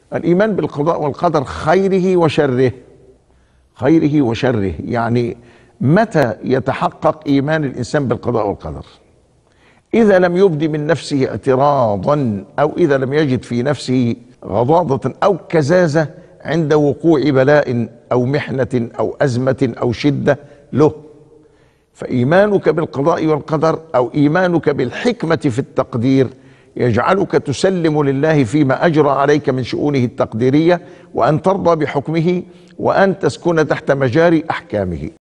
الإيمان بالقضاء والقدر خيره وشره، خيره وشره. يعني متى يتحقق إيمان الإنسان بالقضاء والقدر؟ إذا لم يبد من نفسه اعتراضا، أو إذا لم يجد في نفسه غضاضة أو كزازة عند وقوع بلاء أو محنة أو أزمة أو شدة له. فإيمانك بالقضاء والقدر أو إيمانك بالحكمة في التقدير يجعلك تسلم لله فيما أجرى عليك من شؤونه التقديرية، وأن ترضى بحكمه، وأن تسكن تحت مجاري أحكامه.